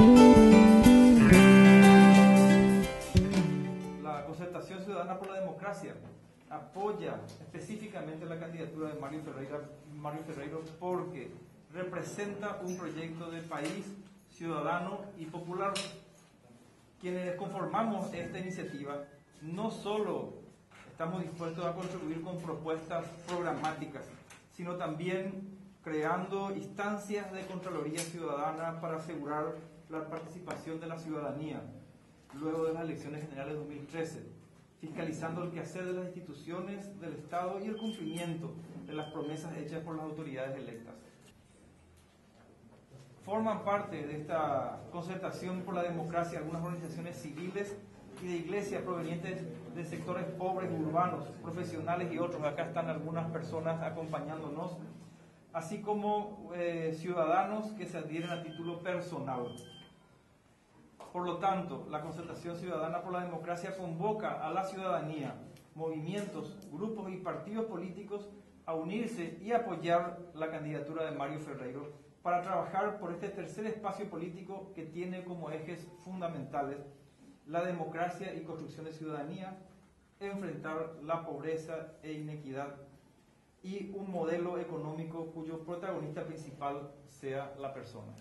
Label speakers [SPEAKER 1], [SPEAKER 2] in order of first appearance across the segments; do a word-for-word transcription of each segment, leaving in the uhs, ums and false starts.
[SPEAKER 1] La Concertación Ciudadana por la Democracia apoya específicamente la candidatura de Mario Ferreira, Mario Ferreiro porque representa un proyecto de país ciudadano y popular. Quienes conformamos esta iniciativa no solo estamos dispuestos a contribuir con propuestas programáticas, sino también creando instancias de Contraloría Ciudadana para asegurar la participación de la ciudadanía luego de las elecciones generales de dos mil trece, fiscalizando el quehacer de las instituciones del Estado y el cumplimiento de las promesas hechas por las autoridades electas. Forman parte de esta concertación por la democracia algunas organizaciones civiles y de iglesias provenientes de sectores pobres, urbanos, profesionales y otros. Acá están algunas personas acompañándonos, así como eh, ciudadanos que se adhieren a título personal. Por lo tanto, la Concertación Ciudadana por la Democracia convoca a la ciudadanía, movimientos, grupos y partidos políticos a unirse y apoyar la candidatura de Mario Ferreiro para trabajar por este tercer espacio político que tiene como ejes fundamentales la democracia y construcción de ciudadanía, enfrentar la pobreza e inequidad y un modelo económico cuyo protagonista principal sea la persona.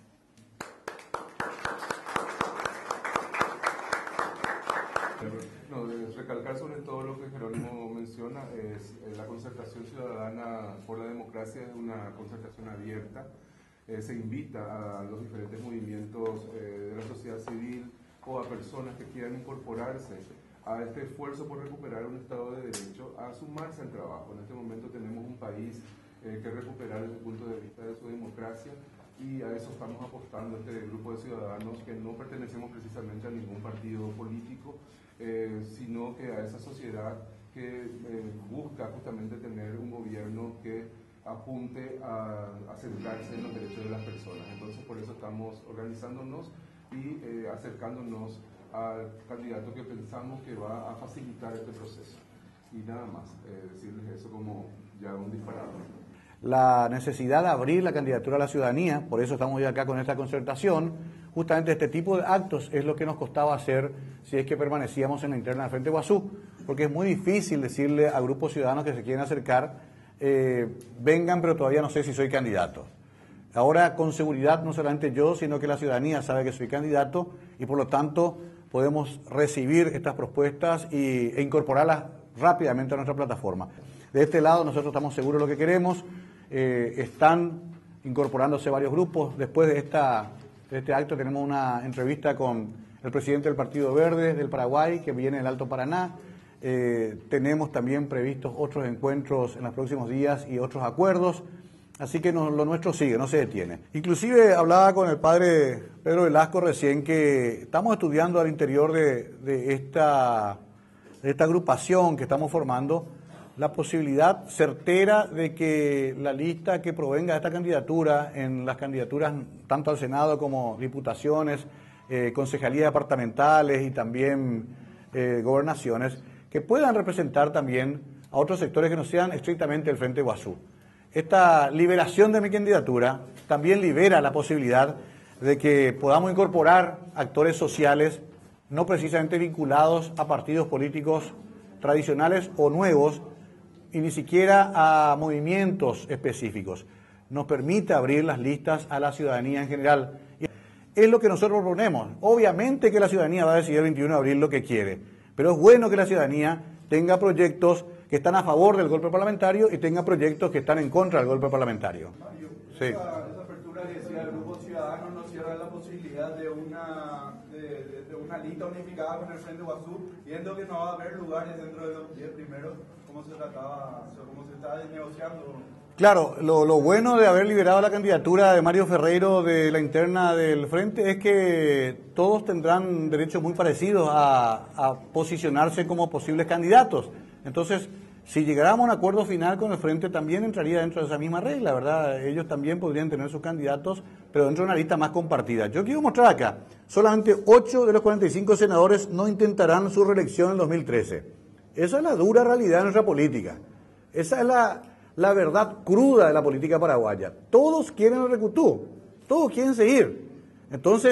[SPEAKER 2] No, de recalcar sobre todo lo que Jerónimo menciona, es eh, la Concertación Ciudadana por la Democracia es una concertación abierta. Eh, se invita a los diferentes movimientos eh, de la sociedad civil o a personas que quieran incorporarse a este esfuerzo por recuperar un Estado de Derecho a sumarse al trabajo. En este momento tenemos un país eh, que recuperar desde el punto de vista de su democracia, y a eso estamos apostando este grupo de ciudadanos que no pertenecemos precisamente a ningún partido político, eh, sino que a esa sociedad que eh, busca justamente tener un gobierno que apunte a, a centrarse en los derechos de las personas. Entonces, por eso estamos organizándonos y eh, acercándonos al candidato que pensamos que va a facilitar este proceso. Y nada más, eh, decirles eso como ya un disparador.
[SPEAKER 3] La necesidad de abrir la candidatura a la ciudadanía, por eso estamos hoy acá con esta concertación. Justamente este tipo de actos es lo que nos costaba hacer si es que permanecíamos en la interna del Frente Guazú, porque es muy difícil decirle a grupos ciudadanos que se quieren acercar, eh, vengan, pero todavía no sé si soy candidato. Ahora, con seguridad, no solamente yo, sino que la ciudadanía sabe que soy candidato y por lo tanto podemos recibir estas propuestas y, e incorporarlas rápidamente a nuestra plataforma. De este lado nosotros estamos seguros de lo que queremos. Eh, están incorporándose varios grupos. Después de, esta, de este acto tenemos una entrevista con el presidente del Partido Verde del Paraguay, que viene del Alto Paraná. Eh, tenemos también previstos otros encuentros en los próximos días y otros acuerdos. Así que no, lo nuestro sigue, no se detiene. Inclusive hablaba con el padre Pedro Velasco recién que estamos estudiando al interior de, de, esta, de esta agrupación que estamos formando la posibilidad certera de que la lista que provenga de esta candidatura, en las candidaturas tanto al Senado como diputaciones, eh, concejalías departamentales y también eh, gobernaciones, que puedan representar también a otros sectores que no sean estrictamente el Frente Guazú. Esta liberación de mi candidatura también libera la posibilidad de que podamos incorporar actores sociales no precisamente vinculados a partidos políticos tradicionales o nuevos, y ni siquiera a movimientos específicos. Nos permite abrir las listas a la ciudadanía en general. Es lo que nosotros proponemos. Obviamente que la ciudadanía va a decidir el veintiuno de abril lo que quiere, pero es bueno que la ciudadanía tenga proyectos que están a favor del golpe parlamentario y tenga proyectos que están en contra del golpe parlamentario.
[SPEAKER 4] Mario,
[SPEAKER 3] Sí.
[SPEAKER 4] esa, esa apertura que decía el Grupo Ciudadano no cierra la posibilidad de una, de, de, de una lista unificada con el Frente Guazú, viendo que no va a haber lugares dentro de los diez primeros, como se trataba, como se está negociando.
[SPEAKER 3] Claro, lo, lo bueno de haber liberado la candidatura de Mario Ferreiro de la interna del Frente es que todos tendrán derechos muy parecidos a, a posicionarse como posibles candidatos. Entonces, si llegáramos a un acuerdo final con el Frente, también entraría dentro de esa misma regla, ¿verdad? Ellos también podrían tener sus candidatos, pero dentro de una lista más compartida. Yo quiero mostrar acá, solamente ocho de los cuarenta y cinco senadores no intentarán su reelección en dos mil trece. Esa es la dura realidad de nuestra política. Esa es la, la verdad cruda de la política paraguaya. Todos quieren el recutú, todos quieren seguir. Entonces,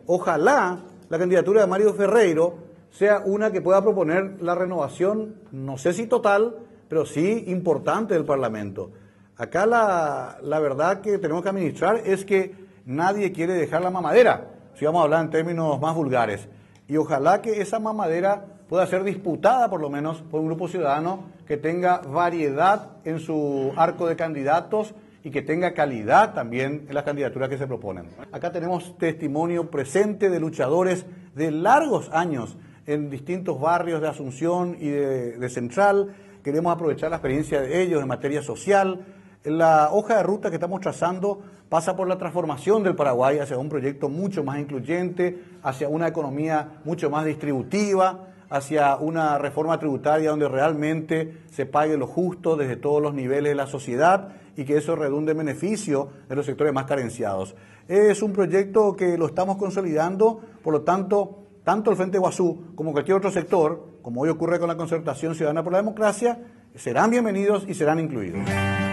[SPEAKER 3] ojalá la candidatura de Mario Ferreiro sea una que pueda proponer la renovación, no sé si total, pero sí importante del Parlamento. Acá la, la verdad que tenemos que administrar es que nadie quiere dejar la mamadera, si vamos a hablar en términos más vulgares. Y ojalá que esa mamadera pueda ser disputada por lo menos por un grupo ciudadano que tenga variedad en su arco de candidatos y que tenga calidad también en las candidaturas que se proponen. Acá tenemos testimonio presente de luchadores de largos años en distintos barrios de Asunción y de, de Central. Queremos aprovechar la experiencia de ellos en materia social. La hoja de ruta que estamos trazando pasa por la transformación del Paraguay hacia un proyecto mucho más incluyente, hacia una economía mucho más distributiva, hacia una reforma tributaria donde realmente se pague lo justo desde todos los niveles de la sociedad y que eso redunde en beneficio de los sectores más carenciados. Es un proyecto que lo estamos consolidando, por lo tanto, tanto el Frente Guazú como cualquier otro sector, como hoy ocurre con la Concertación Ciudadana por la Democracia, serán bienvenidos y serán incluidos.